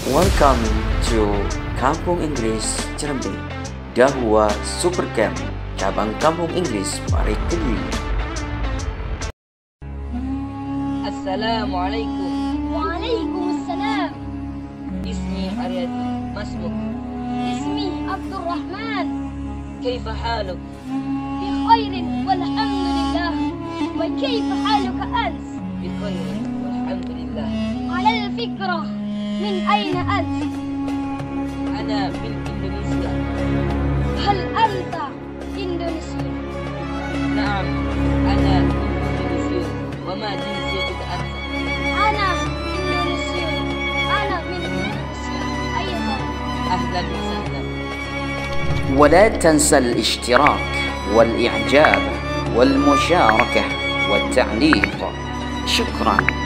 Welcome to Kampung Inggris Cerembe, Dahua Supercamp, cabang Kampung Inggris Parit Kediri. Assalamualaikum. Waalaikumsalam. Ismi Aryati. Masmuk. Ismi Abdurrahman. Kaifa haluk? بخير والحمد لله. وكيف حالك أنت؟ بخير والحمد لله. على الفكرة، من أين أنت؟ أنا من إندونيسيا. هل أنت إندونيسي؟ نعم، أنا من إندونيسيا. وما جنسيتك أنت؟ أنا إندونيسي. أنا من إندونيسيا أيضا. أهلا وسهلا. ولا تنسى الاشتراك والإعجاب والمشاركة والتعليق. شكرا.